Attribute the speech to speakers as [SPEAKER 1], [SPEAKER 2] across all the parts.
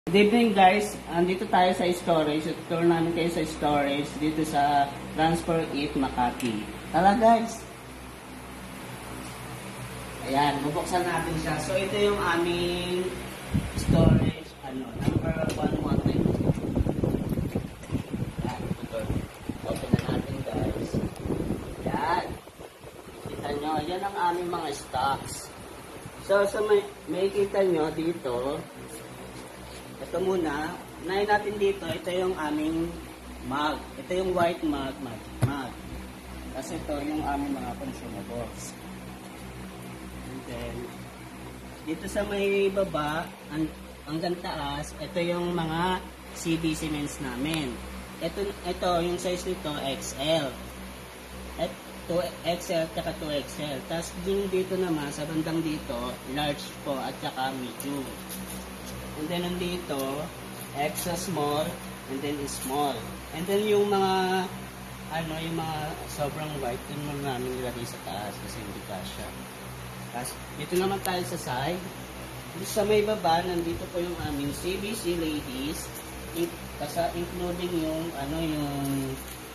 [SPEAKER 1] Good evening guys, andito tayo sa storage. Tour namin kayo sa storage dito sa Transfer It Makati. Tara guys! Ayan, bubuksan natin siya. So ito yung aming storage, number 119. Ayan, ito. Open na natin guys. Ayan. Kita nyo, yan ang aming mga stocks. So sa may kita nyo dito, ito muna, unahin natin dito, ito yung aming mug. Ito yung white mug, magic mug. Kasi ito yung aming mga consumables. And then, dito sa may baba, hanggang taas, ito yung mga CB cements namin. Ito yung size nito, XL. At 2XL, tsaka 2XL. Tapos dito naman, sa bandang dito, large po, at tsaka medium. And then nandito, extra small, and then small. And then yung mga, yung mga sobrang white, yun mo namin ilagay sa taas kasi hindi kasha. Tapos, dito naman tayo sa side. Dito sa may baba, nandito po yung aming CBC ladies, including yung, yung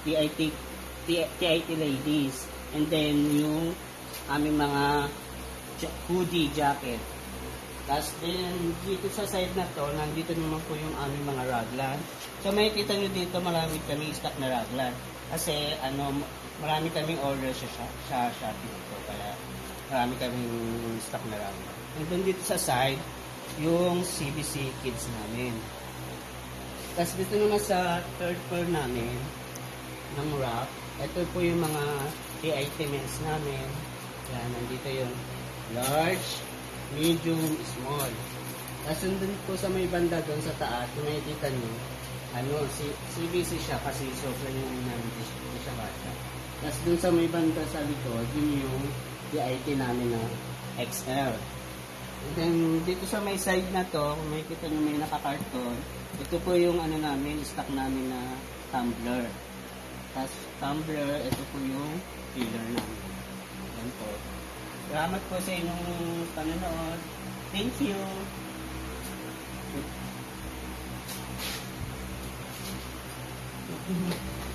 [SPEAKER 1] TIT ladies. And then, yung aming mga hoodie jacket. Tapos din, dito sa side na to, nandito naman po yung aming mga raglan. So may kita nyo dito, marami kami stock na raglan. Kasi, marami kaming order sa Shopee dito. Kaya, marami kaming stock na raglan. And then dito sa side, yung CBC kids namin. Tapos dito naman sa third floor namin, ng wrap, ito po yung mga items namin. Yan, nandito yung large, medium, small. Tapos nandun po sa may banda doon sa taas, kung nakikita nyo, CBC siya kasi sobrang yung namin hindi siya bata. Tapos doon sa may banda sa likod, yun yung DIT namin na XL. And then dito sa may side na to, kung makikita nyo may nakakarton, ito po yung namin, stock namin na tumbler. Tapos tumbler, ito po yung filler namin. Yan po. Salamat po sa inyong panonood. Thank you.